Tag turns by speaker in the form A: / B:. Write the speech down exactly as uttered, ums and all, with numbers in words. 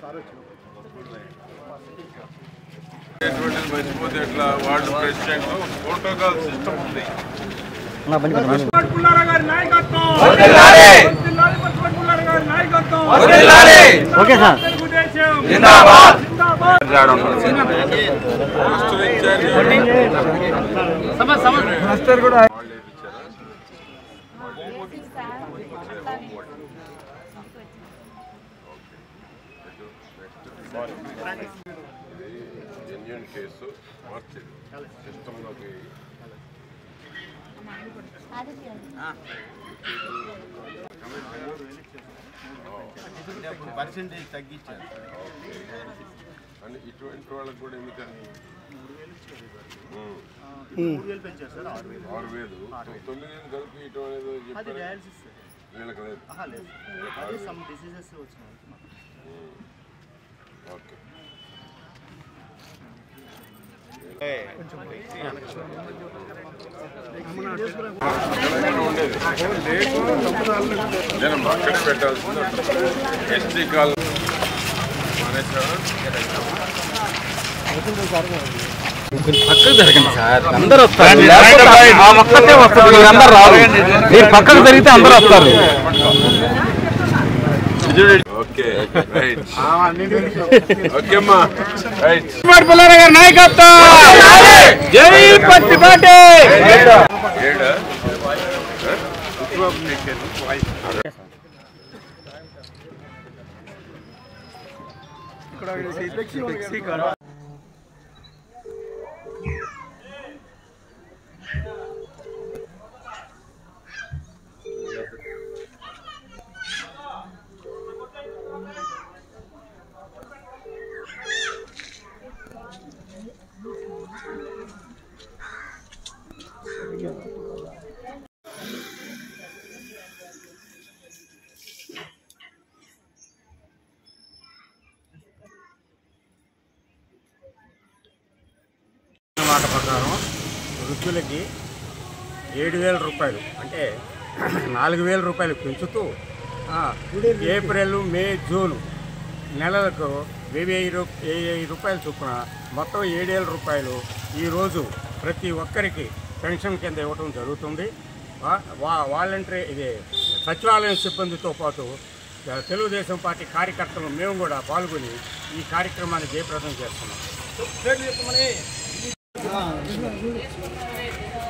A: మర్చిపోతే ఎట్లా ward president protocol system ఉంది. జెన్యూన్ కేసు మార్చింది సిస్టంలోకి.
B: పర్సెంటేజ్ తగ్గించారు.
A: అని ఇటువంటి వాళ్ళకి కూడా ఎందుకని
B: మూడు వేలు పెంచారు సార్. ఆరు వేలు
A: ఆరు వేలు తొమ్మిది వేలు కలిపి ఇటువంటి
B: అది డయాలసిస్
A: వీళ్ళకి లేదు.
B: లేదు, అది సమ్ డిసీజెస్ వచ్చినాయి.
A: ఓకే ఉండేది నేను అక్కడే పెట్టాల్సింది. ఎస్టీ కాల్
C: పక్కకు జరగండి సార్, అందరూ వస్తారు. ఒక్కటే వస్తారు, మీరు అందరు రారు. మీరు పక్కకు జరిగితే అందరూ వస్తారు.
A: Okay right. ఓకే అమ్మా రైట్.
C: పుల్లారావు గారి నాయకత్వం. జై పత్తి పార్టీ.
D: మాట ప్రకారం వృద్ధులకి ఏడు వేల రూపాయలు అంటే నాలుగు వేల రూపాయలు పెంచుతూ ఏప్రిల్ మే జూన్ నెలలకు వెయ్యి రూ వెయ్యి రూపాయలు చొప్పున మొత్తం ఏడు వేల రూపాయలు ఈరోజు ప్రతి ఒక్కరికి పెన్షన్ కింద ఇవ్వడం జరుగుతుంది. వా వాలంటరీ ఇది సచివాలయం సిబ్బందితో పాటు తెలుగుదేశం పార్టీ కార్యకర్తలు మేము కూడా పాల్గొని ఈ కార్యక్రమాన్ని జయప్రదం చేస్తున్నాం.